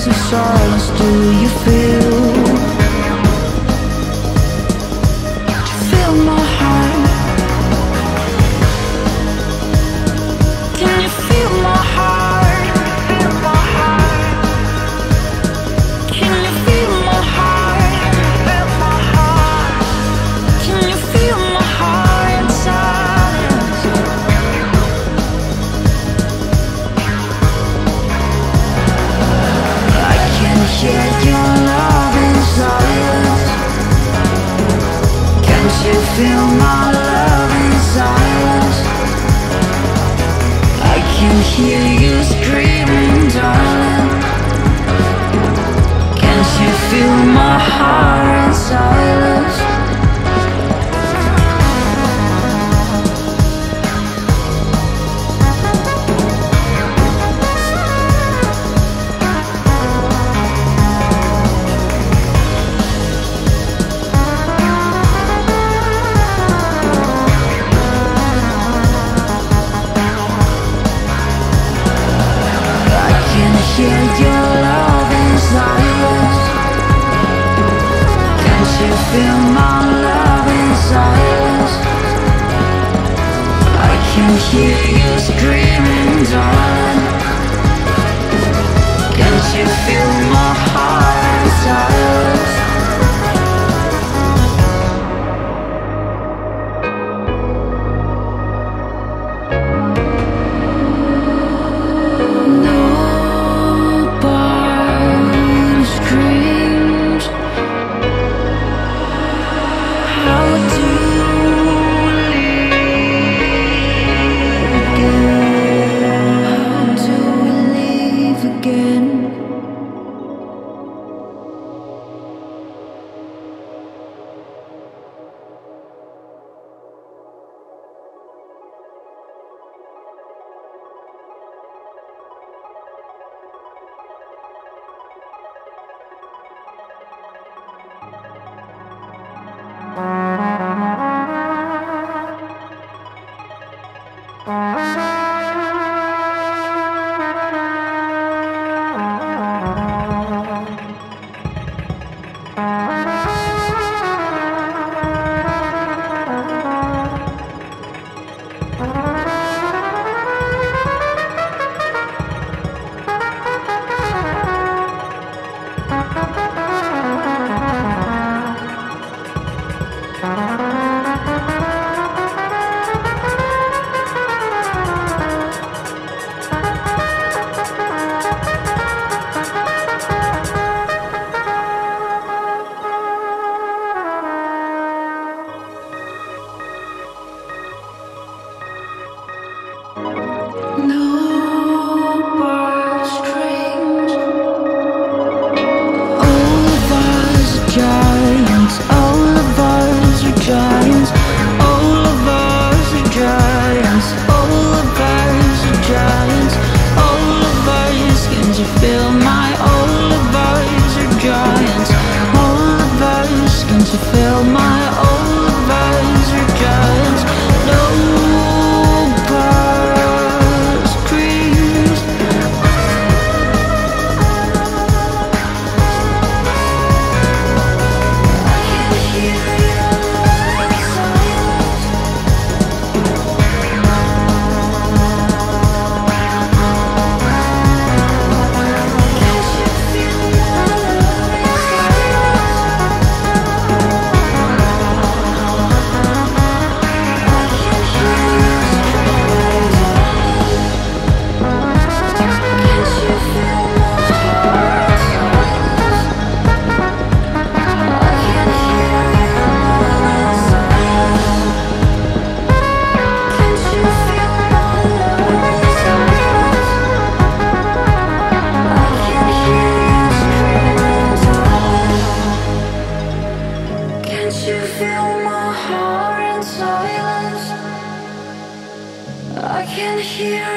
of silence do you feel? Feel my heart? Can you feel my heart? Can you feel my heart? Can you feel my heart in silence? I can hear your love in silence. Can't you feel my love in silence? I can hear you screaming, darling. Can't you feel my heart in silence? Hear your love in silence. Can't you feel my love in silence? I can hear you screaming, darling. Can't you feel my heart in silence? I can hear